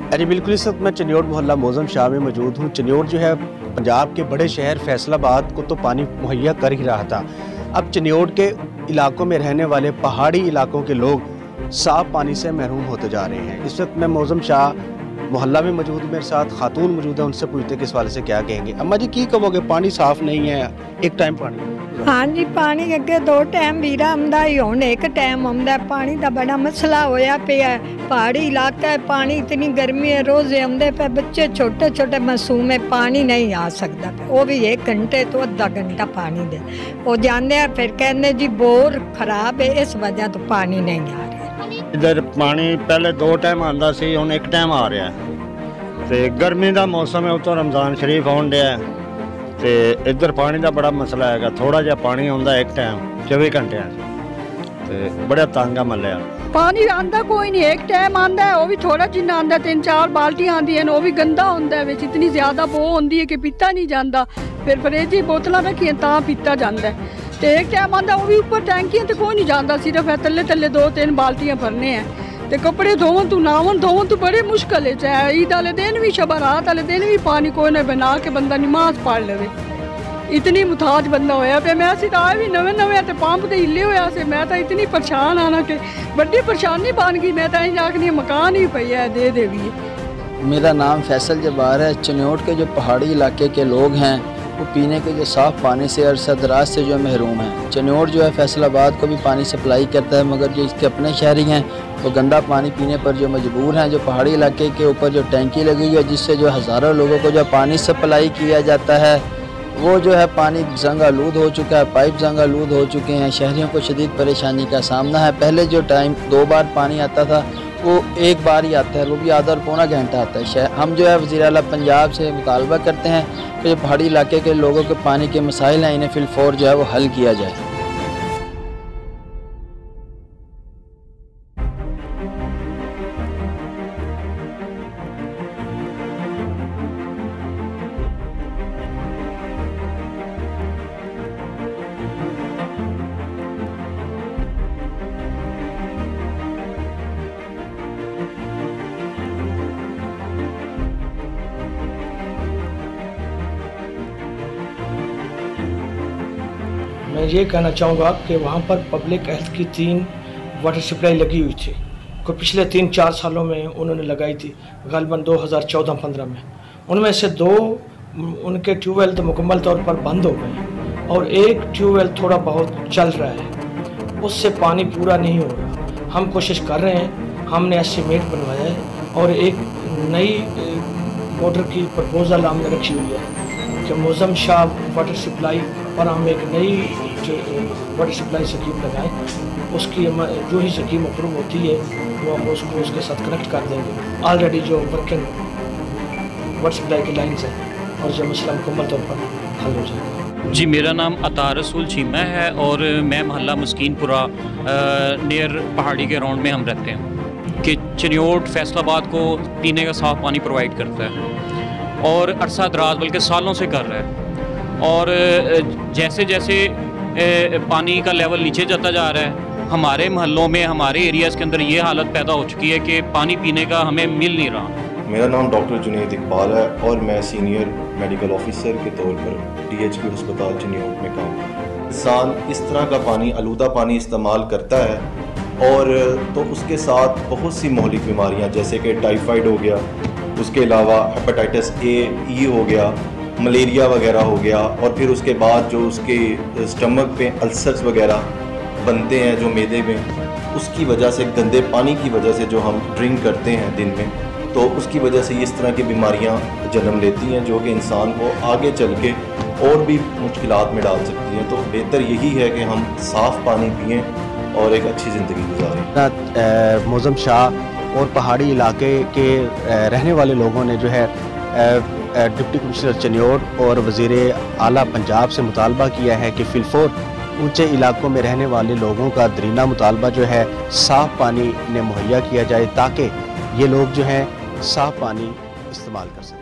अरे बिल्कुल, इस वक्त मैं चनियोट मोहल्ला मौज़म शाह में मौजूद हूँ। चनियोट जो है पंजाब के बड़े शहर फैसलाबाद को तो पानी मुहैया कर ही रहा था। अब चनियोट के इलाकों में रहने वाले पहाड़ी इलाकों के लोग साफ़ पानी से महरूम होते जा रहे हैं। इस वक्त मैं मौज़म शाह मोहल्ला में मौजूद हूँ, मेरे साथ खातून मौजूद है, उनसे पूछते हैं किस वाले से क्या कहेंगे। अम्मा जी की कहोगे, पानी साफ़ नहीं है, एक टाइम पानी? हाँ जी, पानी अगे 2 टाइम वीरा आंदा ही, हुण एक टाइम आंदा। पानी का बड़ा मसला होया पिया है। पहाड़ी इलाका है, पानी इतनी गर्मी है, रोज आंदे पे बच्चे छोटे छोटे मासूम है, पानी नहीं आ सकता। वो भी 1 घंटे तो आधा घंटा पानी दे वो जाने हैं, फिर कहने जी बोर खराब है, इस वजह तो पानी नहीं आ रहा। इधर पानी पहले 2 टाइम आंदा सी, हुण 1 टाइम आ रहा है। ते गर्मी का मौसम है, उतो रमजान शरीफ आउण दिया है, ते इधर पानी का बड़ा मसला है। थोड़ा जहा पानी आता 1 टाइम 24 घंटे, बड़ा तंग है मल्ले। पानी आंदा कोई नहीं, 1 टाइम आंदा है, वो भी थोड़ा जिन्ना आंदा। 3-4 बाल्टियां आंदियां, वो भी गंदा होंदा है, इतनी ज्यादा बो होंदी है कि पीता नहीं जाता। फिर फ्रिज दी बोतलां रखियां तां पीता जाता है। तो 1 टाइम आंदा, वो भी उपर टैंकियां तो कोई नहीं जाता, सिर्फ तले तले 2-3 बाल्टियां भरने हैं। ते कपड़े धोवन तो नावन धोवन तो बड़े मुश्किल है। चाहे ईद वाले दिन भी, शब रात वाले दिन भी पानी कोई ना बना के बंदा नमाज पढ़ ले। इतनी मुताज बंदा होया पे। मैं तो आए भी नवे नवे ते पंप ते हिले होया से। मैं तो इतनी परेशान आना कि बड़ी परेशानी बन गई। मैं तो यही आखनी मकान ही पई है, दे भी। मेरा नाम फैसल जब्बार है। चनियोट के जो पहाड़ी इलाके के लोग हैं वो पीने के जो साफ़ पानी से अरसा दराज से जो महरूम हैं। चनियोट जो है फैसलाबाद को भी पानी सप्लाई करता है, मगर जो इसके अपने शहरी हैं वो गंदा पानी पीने पर जो मजबूर हैं। जो पहाड़ी इलाके के ऊपर जो टैंकी लगी हुई है जिससे जो हज़ारों लोगों को जो पानी सप्लाई किया जाता है, वो जो है पानी जंग आलूद हो चुका है, पाइप जंग आलूद हो चुके हैं। शहरियों को शदीद परेशानी का सामना है। पहले जो टाइम 2 बार पानी आता था वो 1 बार ही आता है, वो भी आधा और पौना घंटा आता है। हम जो है वज़ीर आला पंजाब से मुतालबा करते हैं कि जो पहाड़ी इलाके के लोगों के पानी के मसाइल हैं इन्हें फिलफौर जो है वो हल किया जाए। मैं ये कहना चाहूँगा कि वहाँ पर पब्लिक हेल्थ की 3 वाटर सप्लाई लगी हुई थी, को पिछले 3-4 सालों में उन्होंने लगाई थी, ग़ालिबन 2014-15 में। उनमें से 2 उनके ट्यूबवेल तो मुकम्मल तौर पर बंद हो गए और 1 ट्यूबवेल थोड़ा बहुत चल रहा है, उससे पानी पूरा नहीं हो रहा। हम कोशिश कर रहे हैं, हमने एस्टीमेट बनवाया है और एक नई मोटर की प्रपोज़ल हमने रखी हुई है कि मौज़म शाह वाटर सप्लाई पर हम एक नई वाटर सप्लाई स्कीम लगाएं। उसकी जो ही स्कीम अप्रूव होती है वो हम उसको उसके साथ कनेक्ट कर देंगे। ऑलरेडी जो वर्किंग वाटर सप्लाई की लाइन्स हैं और जो मसला मुकम्मल तौर पर हल हो जाएगा। जी, मेरा नाम अता रसूल चीमा है और मैं मोहल्ला मस्कीनपुरा नियर पहाड़ी के राउंड में हम रहते हैं कि चनियोट फैसलाबाद को पीने का साफ़ पानी प्रोवाइड करता है और अरसा दराज बल्कि सालों से कर रहा है। और जैसे जैसे पानी का लेवल नीचे जाता जा रहा है, हमारे मोहल्लों में, हमारे एरियाज़ के अंदर ये हालत पैदा हो चुकी है कि पानी पीने का हमें मिल नहीं रहा। मेरा नाम डॉक्टर जुनैद इकबाल है और मैं सीनियर मेडिकल ऑफिसर के तौर पर DHP अस्पताल चनियोट में काम करता हूँ। इंसान इस तरह का पानी, आलूदा पानी इस्तेमाल करता है और तो उसके साथ बहुत सी मौलिक बीमारियाँ जैसे कि टाइफाइड हो गया, उसके अलावा हेपेटाइटिस A, E हो गया, मलेरिया वगैरह हो गया, और फिर उसके बाद जो उसके स्टमक पे अल्सर्स वगैरह बनते हैं जो मैदे में, उसकी वजह से, गंदे पानी की वजह से जो हम ड्रिंक करते हैं दिन में, तो उसकी वजह से इस तरह की बीमारियां जन्म लेती हैं जो कि इंसान को आगे चल के और भी मुश्किलात में डाल सकती हैं। तो बेहतर यही है कि हम साफ़ पानी पिएँ और एक अच्छी ज़िंदगी गुजारें। मौज़म शाह और पहाड़ी इलाके के रहने वाले लोगों ने जो है डिप्टी कमिश्नर चनियोट और वज़ीर आला पंजाब से मुतालबा किया है कि फिलफौर ऊंचे इलाकों में रहने वाले लोगों का दरीना मुतालबा जो है साफ़ पानी ने मुहैया किया जाए ताकि ये लोग जो हैं साफ़ पानी इस्तेमाल कर सकें।